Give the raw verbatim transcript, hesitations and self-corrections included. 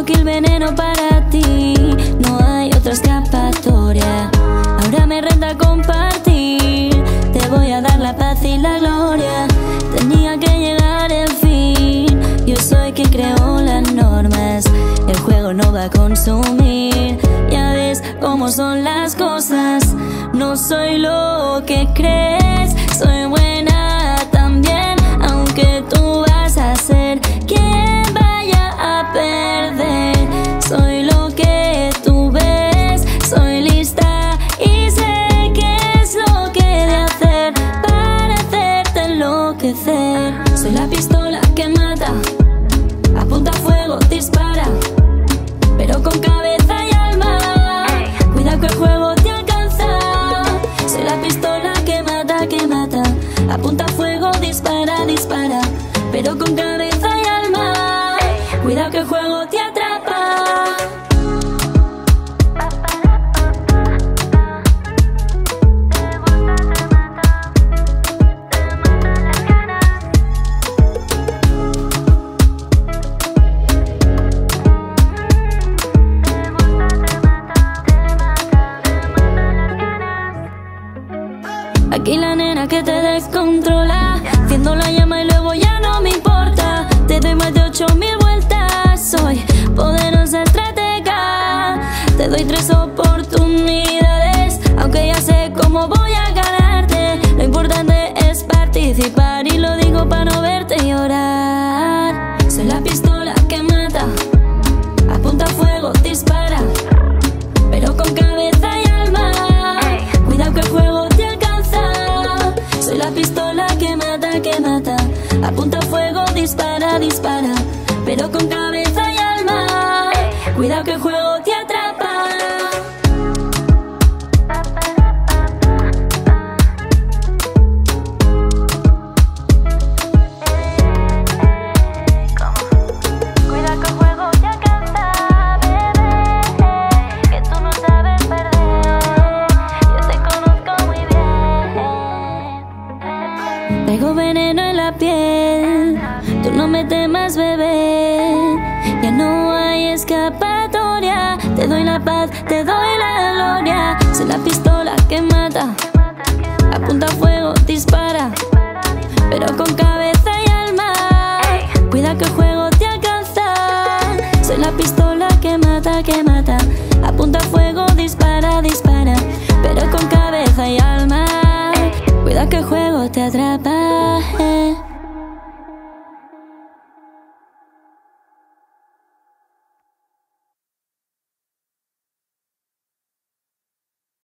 tengo que el veneno para ti. No hay otra escapatoria. Ahora me renta compartir. Te voy a dar la paz y la gloria. Tenía que llegar el fin. Yo soy quien creó las normas. El juego no va a consumir. Ya ves cómo son las cosas. No soy lo que crees. Soy buena también, aunque tú vas a ser quien vaya a perder. Soy lo que tú ves. Soy lista y sé qué es lo que he de hacer para hacerte enloquecer. Soy la pistola que mata, apunta fuego, dispara, pero con cabeza y alma. Cuidado que el juego te alcanza. Soy la pistola que mata, que mata, apunta fuego, dispara, dispara, pero con cabeza y alma. Cuidado que el juego te atrapa. Aquí la nena que te descontrola, enciendo la llama y luego ya no me importa. Te doy más de ocho mil vueltas, soy poderosa estratega. Te doy tres oportunidades, aunque ya sé cómo voy a ganarte. Lo importante es participar y lo digo para no verte llorar. Soy la pistola que mata, apunta fuego, dispara, pero con cabeza y alma. Cuidado que el juego te alcanza. Soy la pistola que mata, que mata, apunta fuego, dispara, dispara, pero con cabeza y alma. Cuidado que el juego te atrapa. Cuidado que el juego te alcanza, bebé, que tú no sabes perder. Yo te conozco muy bien. Traigo veneno en la piel, tú no me temas, bebé. Ya no hay escapatoria. Te doy la paz, te doy la gloria. Soy la pistola que mata, apunta fuego, dispara, pero con cabeza y alma. Cuida que el juego te alcanza. Soy la pistola que mata, que mata, apunta fuego, dispara, dispara, pero con cabeza y alma. Cuida que el juego te atrapa.